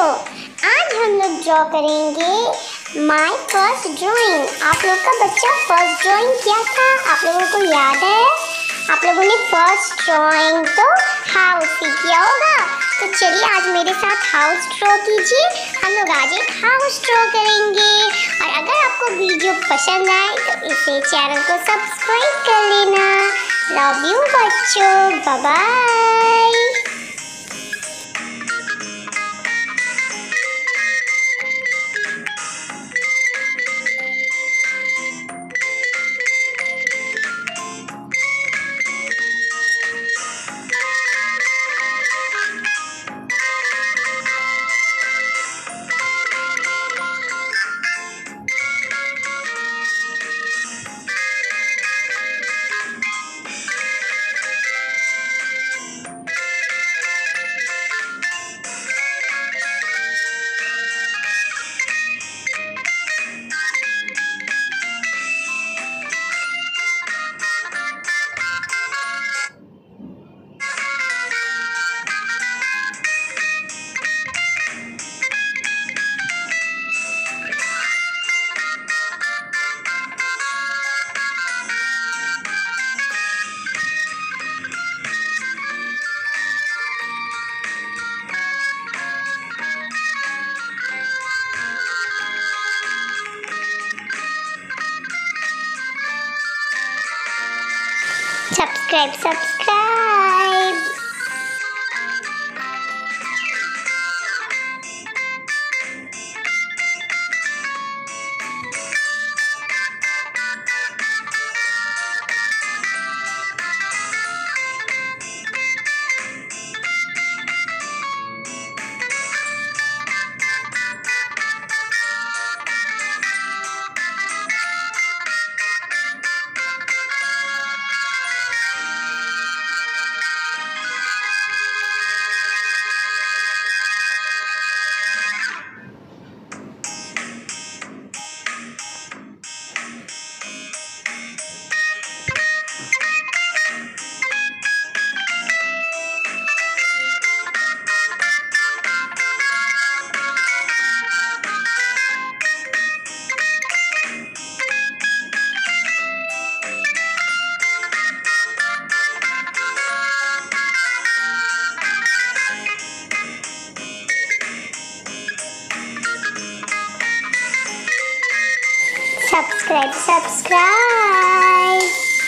आज हम लोग ड्रॉ करेंगे माय फर्स्ट ड्राइंग। आप लोग का बच्चा फर्स्ट ड्राइंग क्या था, आप लोगों को याद है? आप लोगों ने फर्स्ट ड्राइंग तो हाउस ही किया होगा। तो चलिए आज मेरे साथ हाउस ड्रॉ कीजिए। हम लोग आज एक हाउस ड्रॉ करेंगे। और अगर आपको वीडियो पसंद आए तो इसे चैनल को सब्सक्राइब कर लेना। लव यू बच्चों, bye bye. Subscribe. Subscribe.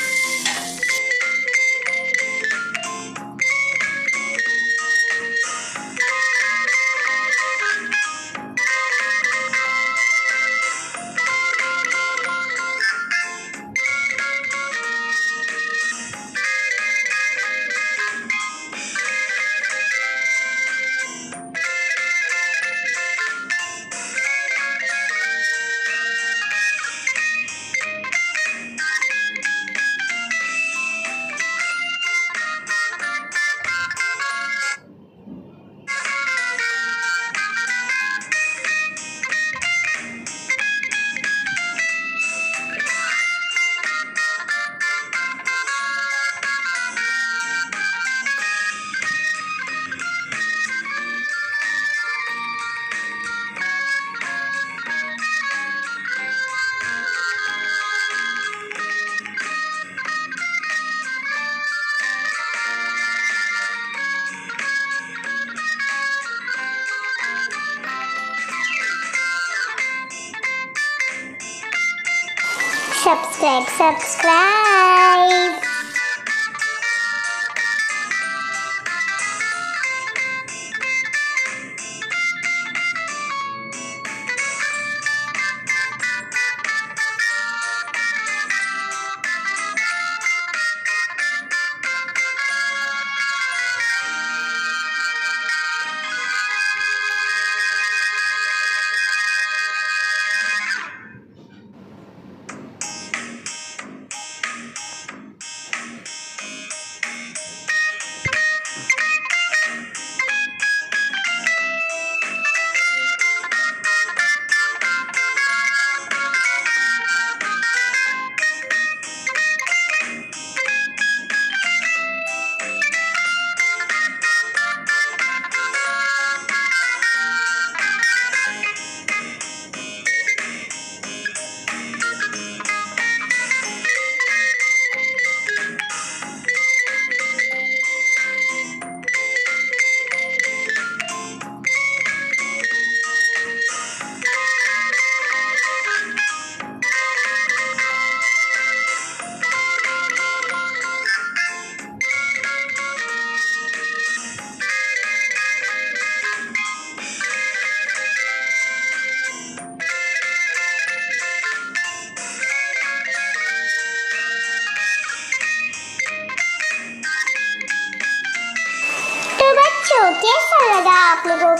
Subscribe.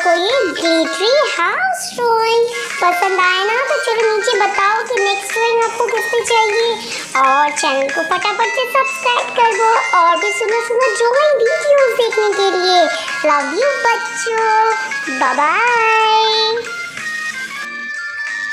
को ये ग्लिटरी हाउस ड्राइंग पसंद आया ना तो चलो नीचे बताओ कि नेक्स्ट ड्राइंग आपको किससे चाहिए, और चैनल को फटाफट से सब्सक्राइब कर दो और भी सुंदर सुंदर ड्राइंग वीडियोस देखने के लिए। लव यू बच्चों, बाय बाय।